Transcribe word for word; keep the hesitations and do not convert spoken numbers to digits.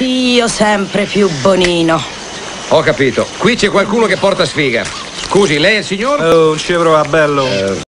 Dio sempre più bonino. Ho capito. Qui c'è qualcuno che porta sfiga. Scusi, lei è il signor? Oh, non ci prova, bello. Eh,